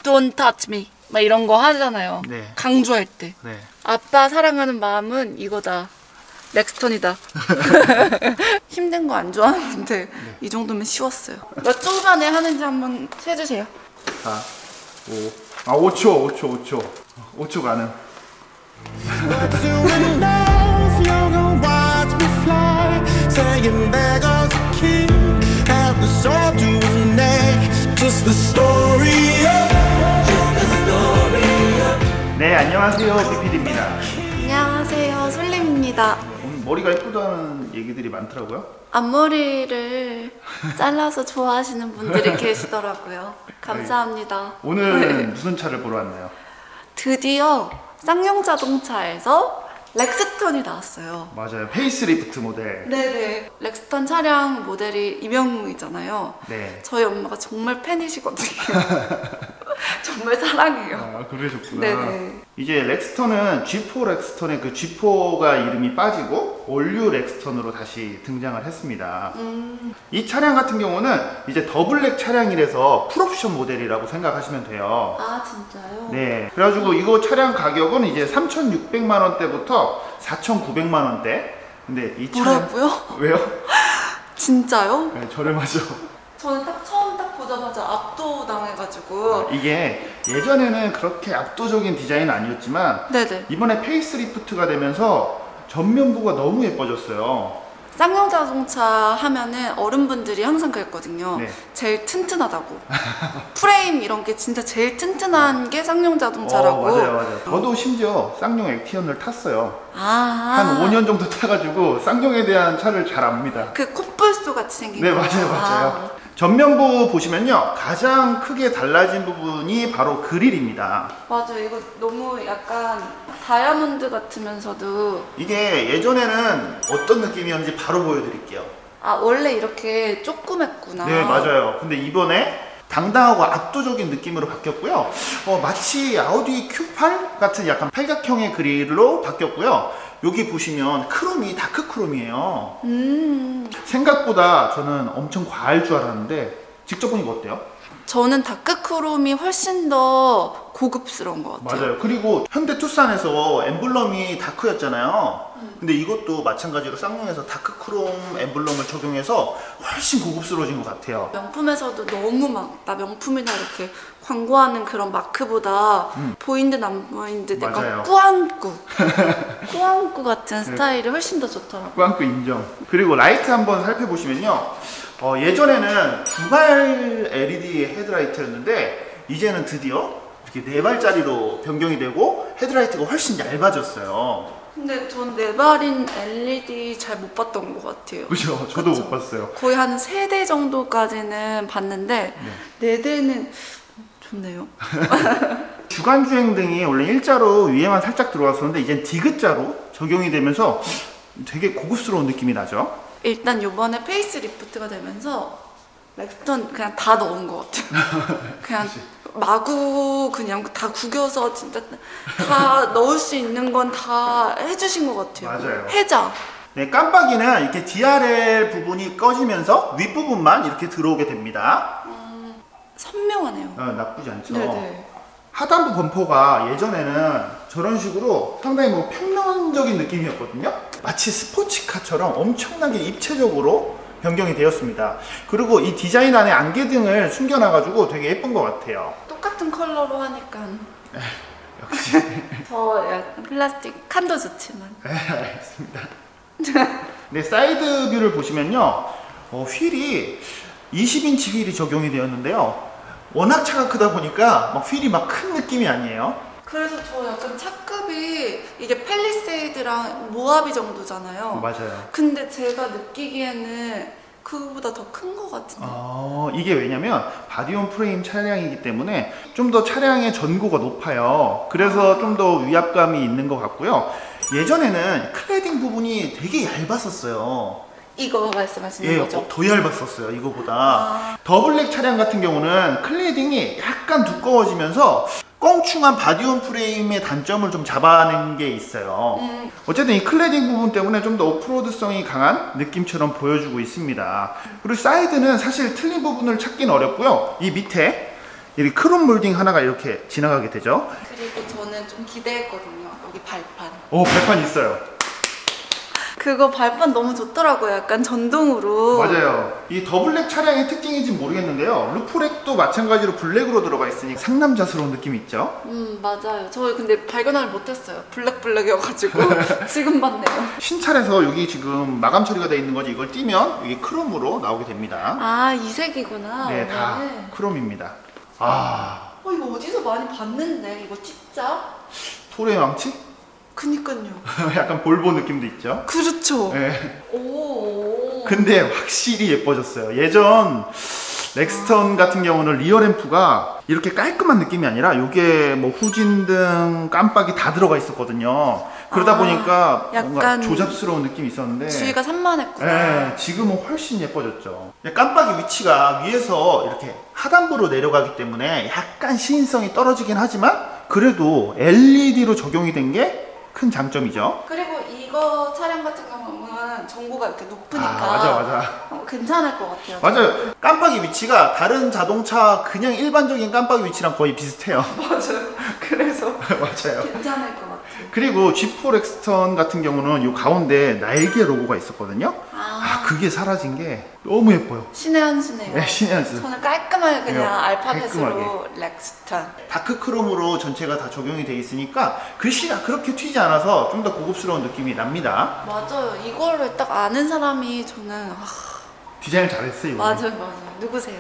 Don't touch me 막 이런 거 하잖아요. 네. 강조할 때. 네. 아빠 사랑하는 마음은 이거다. 렉스턴이다. 힘든 거 안 좋아하는데 네. 이 정도면 쉬웠어요. 몇 초 만에 하는지 한번 세주세요. 4, 5. 아 5초. 5초 가능. 네, 안녕하세요. 비피디입니다. 안녕하세요. 솔림입니다. 오늘 머리가 예쁘다는 얘기들이 많더라고요. 앞머리를 잘라서 좋아하시는 분들이 계시더라고요. 감사합니다. 오늘 무슨 차를 보러 왔나요? 드디어 쌍용 자동차에서 렉스턴이 나왔어요. 맞아요. 페이스리프트 모델. 네네. 렉스턴 차량 모델이 이명웅이잖아요. 네. 저희 엄마가 정말 팬이시거든요. 정말 사랑해요. 아, 그러셨구나. 네네. 이제 렉스턴은 G4 렉스턴의 그 G4가 이름이 빠지고 올류 렉스턴으로 다시 등장을 했습니다. 이 차량 같은 경우는 이제 더블랙 차량이라서 풀옵션 모델이라고 생각하시면 돼요. 아, 진짜요? 네. 그래가지고 이거 차량 가격은 이제 3,600만 원대부터 4,900만 원대. 근데 이 차량 뭐라고요? 왜요? 진짜요? 네, 저렴하죠. 저는 처음 보자마자 압도당해가지고. 이게 예전에는 그렇게 압도적인 디자인은 아니었지만 네네. 이번에 페이스리프트가 되면서 전면부가 너무 예뻐졌어요. 쌍용 자동차 하면은 어른분들이 항상 그랬거든요. 네. 제일 튼튼하다고. 프레임 이런 게 진짜 제일 튼튼한 게 쌍용 자동차라고. 맞아요. 저도 심지어 쌍용 액티언을 탔어요. 한 5년 정도 타가지고 쌍용에 대한 차를 잘 압니다. 그 콧불소 같이 생긴 네, 거. 맞아요. 전면부 보시면요, 가장 크게 달라진 부분이 바로 그릴입니다. 맞아요. 이거 너무 약간 다이아몬드 같으면서도. 이게 예전에는 어떤 느낌이었는지 바로 보여드릴게요. 아, 원래 이렇게 조그맸구나. 네, 맞아요. 근데 이번에 당당하고 압도적인 느낌으로 바뀌었고요. 마치 아우디 Q8 같은 약간 팔각형의 그릴로 바뀌었고요. 여기 보시면 크롬이 다크 크롬이에요. 생각보다 저는 엄청 과할 줄 알았는데 직접 보니까 어때요? 저는 다크 크롬이 훨씬 더 고급스러운 것 같아요. 맞아요. 그리고 현대 투싼에서 엠블럼이 다크였잖아요. 근데 이것도 마찬가지로 쌍용에서 다크 크롬 엠블럼을 적용해서 훨씬 고급스러워진 것 같아요. 명품에서도 너무 막 나 명품이나 이렇게 광고하는 그런 마크보다 보인 듯 안 보인 듯 맞아요. 약간 꾸안꾸 꾸안꾸 같은 스타일이 훨씬 더 좋더라고요. 꾸안꾸 인정. 그리고 라이트 한번 살펴보시면요, 예전에는 두발 LED 헤드라이트였는데 이제는 드디어 이렇게 4발짜리로 변경이 되고 헤드라이트가 훨씬 얇아졌어요. 근데 전 4발인 LED 잘 못 봤던 것 같아요. 그죠? 저도 못 봤어요. 거의 한 3대 정도까지는 봤는데 네. 4대는 좋네요. 주간주행등이 원래 일자로 위에만 살짝 들어왔었는데 이젠 디귿자로 적용이 되면서 되게 고급스러운 느낌이 나죠. 일단 요번에 페이스리프트가 되면서 렉스턴 그냥 다 넣은 것 같아요. 그냥 마구 그냥 다 구겨서 진짜 다 넣을 수 있는 건 다 해주신 것 같아요. 맞아요. 해자. 네, 깜빡이는 이렇게 DRL 부분이 꺼지면서 윗부분만 이렇게 들어오게 됩니다. 선명하네요. 나쁘지 않죠. 네네. 하단부 범퍼가 예전에는 저런 식으로 상당히 뭐 평면적인 느낌이었거든요. 마치 스포츠카처럼 엄청나게 입체적으로 변경이 되었습니다. 그리고 이 디자인 안에 안개등을 숨겨놔가지고 되게 예쁜 것 같아요. 똑같은 컬러로 하니까. 역시. 저 약간 플라스틱 칸도 좋지만. 알겠습니다. 네, 사이드 뷰를 보시면요, 휠이 20인치 휠이 적용이 되었는데요. 워낙 차가 크다 보니까 막 휠이 막 큰 느낌이 아니에요. 그래서 저 약간 차급이 이게 팰리세이드랑 모하비 정도잖아요. 맞아요. 근데 제가 느끼기에는 그거보다 더 큰 것 같은데. 이게 왜냐면 바디온 프레임 차량이기 때문에 좀 더 차량의 전고가 높아요. 그래서 좀 더 위압감이 있는 것 같고요. 예전에는 클래딩 부분이 되게 얇았었어요. 이거 말씀하시는 거죠? 더 얇았었어요, 이거보다. 더블랙 차량 같은 경우는 클래딩이 약간 두꺼워지면서 껑충한 바디온 프레임의 단점을 좀 잡아낸 게 있어요. 어쨌든 이 클래딩 부분 때문에 좀 더 오프로드성이 강한 느낌처럼 보여주고 있습니다. 그리고 사이드는 사실 틀린 부분을 찾기는 어렵고요. 이 밑에 이렇게 크롬 몰딩 하나가 이렇게 지나가게 되죠. 그리고 저는 좀 기대했거든요. 여기 발판. 오, 발판 있어요. 그거 발판 너무 좋더라고요. 약간 전동으로. 맞아요. 이 더블랙 차량의 특징인지 모르겠는데요. 루프렉도 마찬가지로 블랙으로 들어가 있으니 상남자스러운 느낌이 있죠. 맞아요. 저 근데 발견을 못했어요. 블랙이어가지고 지금 봤네요. 신차에서 여기 지금 마감 처리가 되어 있는 거지 이걸 띄면 이게 크롬으로 나오게 됩니다. 아, 이 색이구나. 네, 다 크롬입니다. 아, 이거 어디서 많이 봤는데 이거 진짜? 토레 왕치? 그니까요. 약간 볼보 느낌도 있죠. 그렇죠. 네. 오. 근데 확실히 예뻐졌어요. 예전 렉스턴 같은 경우는 리어램프가 이렇게 깔끔한 느낌이 아니라 이게 뭐 후진등, 깜빡이 다 들어가 있었거든요. 그러다 보니까 뭔가 조잡스러운 느낌이 있었는데 주위가 산만했구나. 네, 지금은 훨씬 예뻐졌죠. 깜빡이 위치가 위에서 이렇게 하단부로 내려가기 때문에 약간 시인성이 떨어지긴 하지만 그래도 LED로 적용이 된 게 큰 장점이죠. 그리고 이거 차량 같은 경우는 전고가 이렇게 높으니까 맞아. 괜찮을 것 같아요. 맞아요. 깜빡이 위치가 다른 자동차 그냥 일반적인 깜빡이 위치랑 거의 비슷해요. 맞아요. 그래서 맞아요. 괜찮을 것 같아요. 그리고 G4 렉스턴 같은 경우는 이 가운데 날개 로고가 있었거든요. 그게 사라진 게 너무 예뻐요. 신의 한 수네요. 네, 신의 한 수. 저는 깔끔하게 그냥 네, 알파벳으로 렉스턴. 다크 크롬으로 전체가 다 적용이 돼 있으니까 글씨가 그렇게 튀지 않아서 좀 더 고급스러운 느낌이 납니다. 맞아요. 이거를 딱 아는 사람이 저는 디자인을 잘했어요. 이거. 맞아요. 누구세요?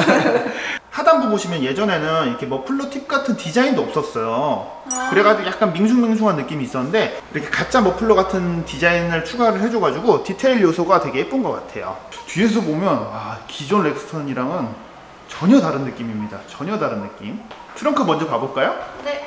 하단부 보시면 예전에는 이렇게 머플러 팁 같은 디자인도 없었어요. 그래가지고 약간 밍숭맹숭한 느낌이 있었는데 이렇게 가짜 머플러 같은 디자인을 추가를 해줘가지고 디테일 요소가 되게 예쁜 것 같아요. 뒤에서 보면 기존 렉스턴이랑은 전혀 다른 느낌입니다. 전혀 다른 느낌. 트렁크 먼저 봐볼까요? 네.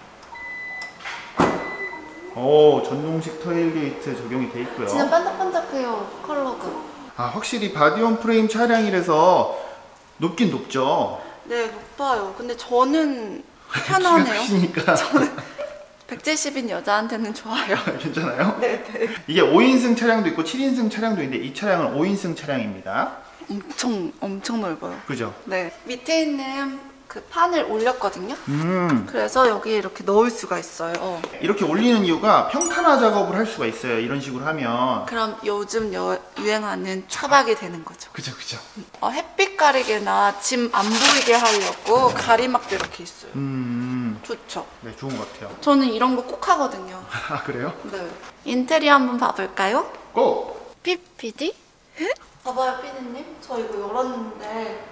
오, 전동식 테일게이트 적용이 돼 있고요. 진짜 반짝반짝해요. 컬러가. 확실히 바디온 프레임 차량이라서 높긴 높죠. 네, 높아요. 근데 저는 편하네요. 크시니까. 저는 170인 여자한테는 좋아요. 괜찮아요? 네. 이게 5인승 차량도 있고 7인승 차량도 있는데 이 차량은 5인승 차량입니다. 엄청 넓어요. 그죠? 네. 밑에 있는 그 판을 올렸거든요. 그래서 여기에 이렇게 넣을 수가 있어요. 이렇게 올리는 이유가 평탄화 작업을 할 수가 있어요. 이런 식으로 하면. 그럼 요즘 유행하는 차박이 되는 거죠. 그죠. 햇빛 가리개나 짐 안 보이게 하려고 가리막도 이렇게 있어요. 좋죠. 네, 좋은 것 같아요. 저는 이런 거 꼭 하거든요. 그래요? 네. 인테리어 한번 봐볼까요? 고! PD? 봐봐요, PD님. 저 이거 열었는데.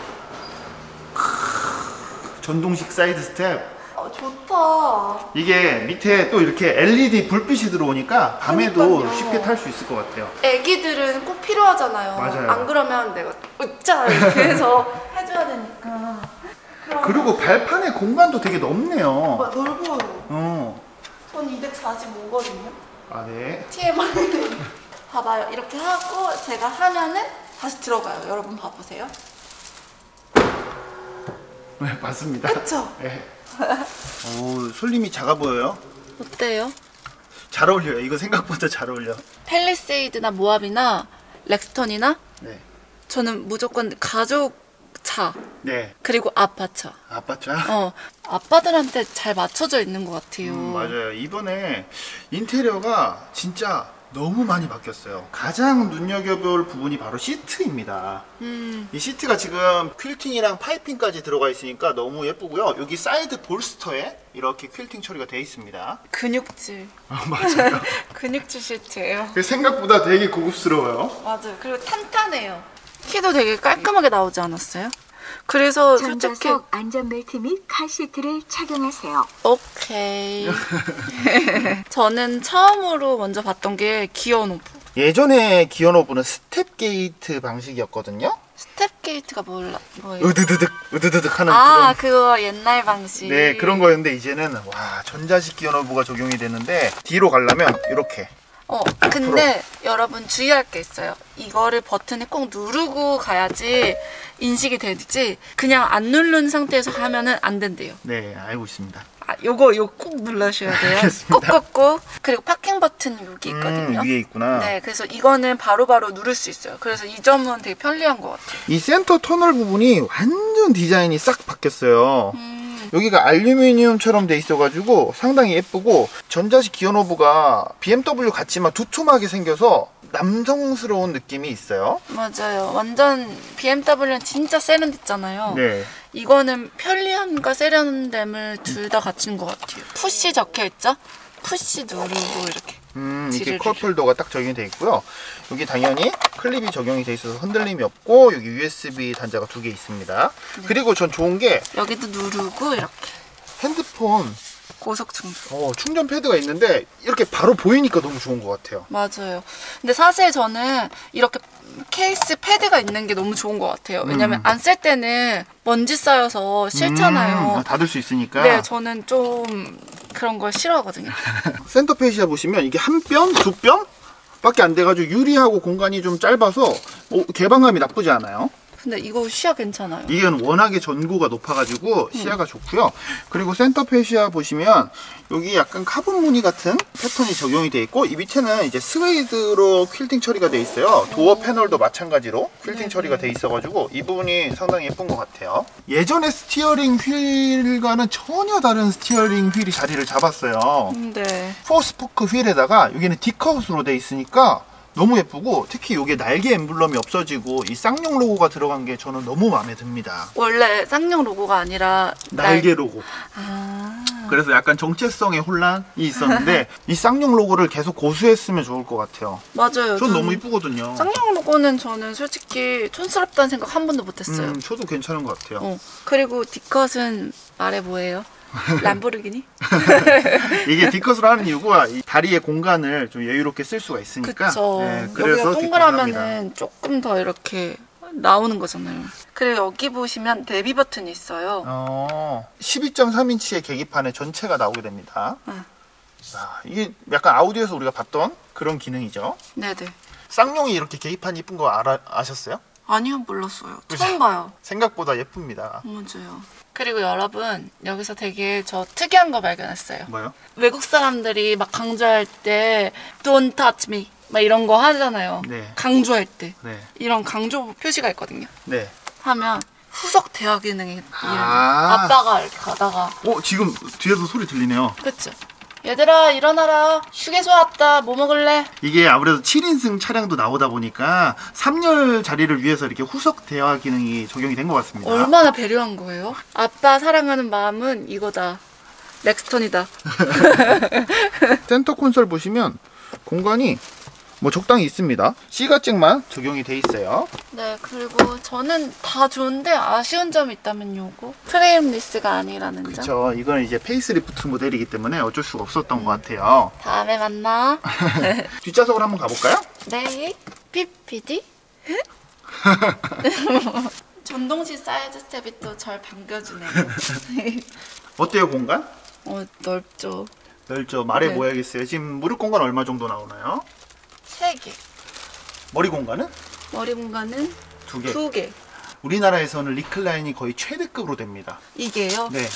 전동식 사이드 스텝. 좋다. 이게 밑에 또 이렇게 LED 불빛이 들어오니까 밤에도 그러니까요. 쉽게 탈 수 있을 것 같아요. 애기들은 꼭 필요하잖아요. 맞아요. 안 그러면 내가 으짜 이렇게 해서 해줘야 되니까. 그리고 발판의 공간도 되게 넓네요. 넓어요. 전 245거든요. 네. TMI. 봐봐요. 이렇게 하고 제가 하면은 다시 들어가요. 여러분 봐보세요. 네, 맞습니다. 그쵸? 네. 오, 솔림이 작아 보여요. 어때요? 잘 어울려요. 이거 생각보다 잘 어울려. 팰리세이드나 모하비나 렉스턴이나 네. 저는 무조건 가족차 네. 그리고 아빠차. 아빠차? 아빠들한테 잘 맞춰져 있는 것 같아요. 맞아요. 이번에 인테리어가 진짜 너무 많이 바뀌었어요. 가장 눈여겨볼 부분이 바로 시트입니다. 이 시트가 지금 퀼팅이랑 파이핑까지 들어가 있으니까 너무 예쁘고요. 여기 사이드 볼스터에 이렇게 퀼팅 처리가 되어 있습니다. 근육질. 맞아요. 근육질 시트예요. 생각보다 되게 고급스러워요. 맞아요. 그리고 탄탄해요. 키도 되게 깔끔하게 나오지 않았어요? 그래서 솔직히 전좌석 안전벨트 및 카시트를 착용하세요. 오케이. 저는 처음으로 먼저 봤던 게 기어노브. 예전에 기어노브는 스텝 게이트 방식이었거든요. 스텝 게이트가 뭐예요? 으드드득 하는 그거 옛날 방식. 네, 그런 거였는데 이제는 전자식 기어노브가 적용이 되는데 뒤로 가려면 이렇게. 근데 여러분 주의할 게 있어요. 이거를 버튼을 꼭 누르고 가야지 인식이 되지 그냥 안 누른 상태에서 하면은 안 된대요. 네, 알고 있습니다. 요거 꼭 눌러셔야 돼요. 꾹꾹꾹. 그리고 파킹 버튼 여기 있거든요. 위에 있구나. 네, 그래서 이거는 바로바로 누를 수 있어요. 그래서 이 점은 되게 편리한 것 같아요. 이 센터 터널 부분이 완전 디자인이 싹 바뀌었어요. 여기가 알루미늄처럼 돼 있어가지고 상당히 예쁘고, 전자식 기어노브가 BMW 같지만 두툼하게 생겨서 남성스러운 느낌이 있어요. 맞아요. 완전 BMW는 진짜 세련됐잖아요. 네. 이거는 편리함과 세련됨을 둘 다 갖춘 것 같아요. 푸시 적혀있죠? 푸시 누르고 이렇게. 이렇게 지르르. 컵홀더가 딱 적용이 되어 있고요. 여기 당연히 클립이 적용이 되어 있어서 흔들림이 없고, 여기 USB 단자가 2개 있습니다. 네. 그리고 전 좋은 게 여기도 누르고 이렇게. 핸드폰 고속 충전. 충전 패드가 있는데 이렇게 바로 보이니까 너무 좋은 것 같아요. 맞아요. 근데 사실 저는 이렇게 케이스 패드가 있는 게 너무 좋은 것 같아요. 왜냐면 안 쓸 때는 먼지 쌓여서 싫잖아요. 닫을 수 있으니까. 네, 저는 좀 그런 걸 싫어하거든요. 센터 페시아 보시면 이게 한 뼘, 2뼘 밖에 안 돼가지고 유리하고 공간이 좀 짧아서 개방감이 나쁘지 않아요. 근데 이거 시야 괜찮아요. 이건 워낙에 전구가 높아가지고 시야가 좋고요. 그리고 센터 페시아 보시면 여기 약간 카본 무늬 같은 패턴이 적용이 되어 있고, 이 밑에는 이제 스웨이드로 퀼팅 처리가 되어 있어요. 도어 패널도 마찬가지로 퀼팅 처리가 되어 있어가지고 이 부분이 상당히 예쁜 것 같아요. 예전의 스티어링 휠과는 전혀 다른 스티어링 휠이 자리를 잡았어요. 네. 4스포크 휠에다가 여기는 디컷으로 되어 있으니까 너무 예쁘고, 특히 이게 날개 엠블럼이 없어지고 이 쌍용 로고가 들어간 게 저는 너무 마음에 듭니다. 원래 쌍용 로고가 아니라 날개 로고. 아. 그래서 약간 정체성의 혼란이 있었는데 이 쌍용 로고를 계속 고수했으면 좋을 것 같아요. 맞아요. 전 너무 이쁘거든요. 쌍용 로고는 저는 솔직히 촌스럽다는 생각 한 번도 못했어요. 저도 괜찮은 것 같아요. 그리고 디컷은 말해 뭐예요? 람보르기니? 이게 디컷으로 하는 이유가 이 다리의 공간을 좀 여유롭게 쓸 수가 있으니까. 그쵸. 네, 여기가 디컷을 동그라면은 합니다. 조금 더 이렇게 나오는 거잖아요. 그리고 여기 보시면 대비 버튼이 있어요. 12.3인치의 계기판에 전체가 나오게 됩니다. 응. 자, 이게 약간 아우디에서 우리가 봤던 그런 기능이죠. 네네. 쌍용이 이렇게 계기판이 이쁜 거 아셨어요? 아니요, 몰랐어요. 그죠? 처음 봐요. 생각보다 예쁩니다. 맞아요. 그리고 여러분, 여기서 되게 저 특이한 거 발견했어요. 뭐요? 외국 사람들이 막 강조할 때 Don't touch me 막 이런 거 하잖아요. 네. 강조할 때 네. 이런 강조 표시가 있거든요. 네. 하면 후석 대화 기능이 아. 아빠가 이렇게 가다가 지금 뒤에서 소리 들리네요. 그쵸? 얘들아 일어나라, 휴게소 왔다, 뭐 먹을래? 이게 아무래도 7인승 차량도 나오다 보니까 3열 자리를 위해서 이렇게 후석 대화 기능이 적용이 된 것 같습니다. 얼마나 배려한 거예요? 아빠 사랑하는 마음은 이거다, 렉스턴이다. 센터 콘솔 보시면 공간이 뭐 적당히 있습니다. C가잭만 적용이 돼 있어요. 네, 그리고 저는 다 좋은데 아쉬운 점이 있다면 요거 프레임리스가 아니라는 점. 그렇죠. 이거는 이제 페이스리프트 모델이기 때문에 어쩔 수가 없었던 것 같아요. 다음에 만나. 뒷좌석으로 한번 가볼까요? 네, PPD. 전동식 사이드 스텝이 또 절 반겨주네요. 어때요, 공간? 넓죠. 넓죠. 말해 네. 보야겠어요. 지금 무릎 공간 얼마 정도 나오나요? 3개. 머리 공간은? 머리 공간은 2개. 2개. 우리나라에서는 리클라인이 거의 최대급으로 됩니다. 이게요? 네.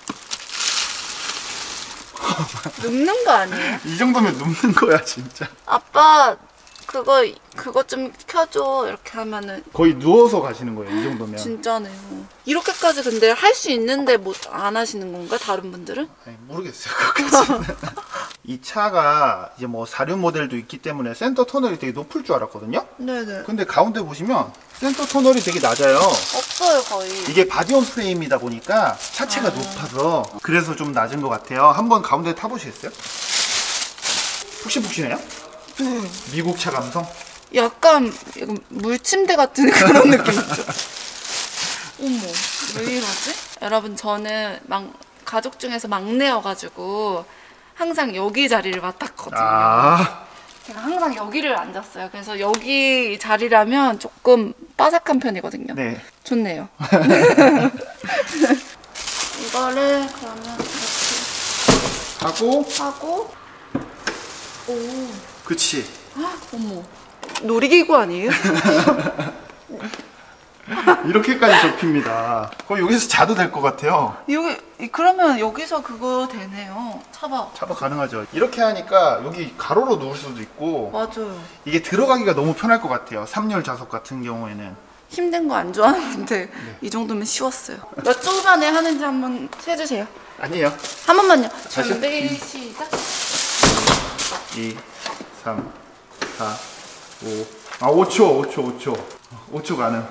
눕는 거 아니에요? 이 정도면 눕는 거야, 진짜. 아빠 그거 좀 켜줘 이렇게 하면은 거의 누워서 가시는 거예요, 이 정도면. 진짜네요. 이렇게까지 근데 할 수 있는데 뭐 안 하시는 건가, 다른 분들은? 아니, 모르겠어요, 그것까지는. 이 차가 이제 뭐 4륜 모델도 있기 때문에 센터 터널이 되게 높을 줄 알았거든요. 네네. 근데 가운데 보시면 센터 터널이 되게 낮아요. 없어요 거의. 이게 바디온 프레임이다 보니까 차체가 높아서 그래서 좀 낮은 것 같아요. 한번 가운데 타보시겠어요? 푹신푹신해요? 미국 차 감성? 약간 물침대 같은 그런 느낌 있죠? 어머, 왜 이러지? 여러분, 저는 가족 중에서 막내여가지고 항상 여기 자리를 맡았거든요. 제가 항상 여기를 앉았어요. 그래서 여기 자리라면 조금 바삭한 편이거든요. 네. 좋네요. 이거를 그러면 이렇게 하고 오, 그치. 어머, 놀이기구 아니에요? 이렇게까지 접힙니다. 거의 여기서 자도 될 것 같아요. 여기 그러면 여기서 그거 되네요. 차박. 차박 가능하죠. 이렇게 하니까 여기 가로로 누울 수도 있고 맞아요. 이게 들어가기가 너무 편할 것 같아요. 3열 좌석 같은 경우에는. 힘든 거 안 좋아하는데 이 정도면 쉬웠어요. 몇 초 만에 하는지 한번 해주세요. 아니에요. 한 번만요. 다시? 준비 시작. 2, 3, 4, 5. 아, 5초 가능.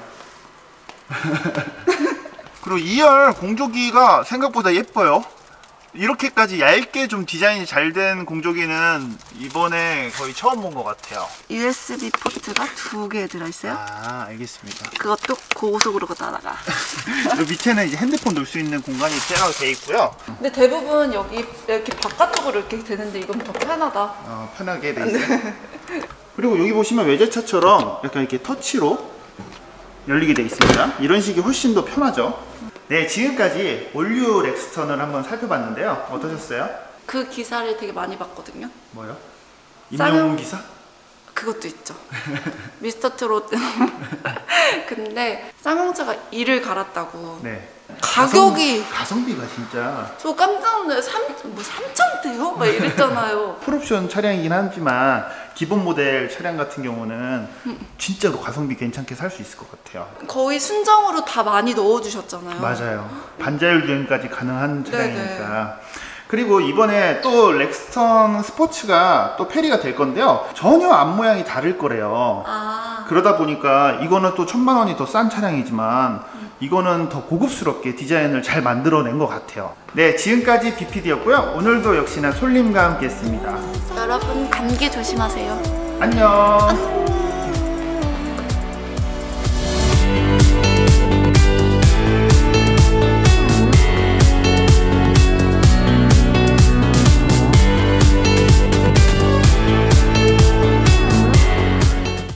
그리고 2열 공조기가 생각보다 예뻐요. 이렇게까지 얇게 좀 디자인이 잘 된 공조기는 이번에 거의 처음 본 것 같아요. USB 포트가 2개 들어있어요. 아, 알겠습니다. 그것도 고속으로 걷다가. 이 밑에는 이제 핸드폰 놓을 수 있는 공간이 따로 돼 있고요. 근데 대부분 여기 이렇게 바깥쪽으로 이렇게 되는데 이건 더 편하다. 편하게 돼 있어요. 그리고 여기 보시면 외제차처럼 약간 이렇게 터치로 열리게 돼 있습니다. 이런 식이 훨씬 더 편하죠. 네, 지금까지 올류 렉스턴을 한번 살펴봤는데요. 어떠셨어요? 그 기사를 되게 많이 봤거든요. 뭐요? 쌍용- 임영웅 기사? 그것도 있죠. 미스터 트롯. 근데 쌍용차가 이를 갈았다고. 네. 가격이 가성비가 진짜 저 깜짝 놀라요. 3,000대요? 막 이랬잖아요. 풀옵션 차량이긴 하지만 기본 모델 차량 같은 경우는 진짜로 가성비 괜찮게 살 수 있을 것 같아요. 거의 순정으로 다 많이 넣어주셨잖아요. 맞아요. 반자율 주행까지 가능한 차량이니까. 그리고 이번에 또 렉스턴 스포츠가 또 페리가 될 건데요. 전혀 앞모양이 다를 거래요. 아, 그러다 보니까 이거는 또 1,000만 원이 더 싼 차량이지만 이거는 더 고급스럽게 디자인을 잘 만들어낸 것 같아요. 네, 지금까지 BPD였고요. 오늘도 역시나 솔님과 함께 했습니다. 여러분 감기 조심하세요. 안녕.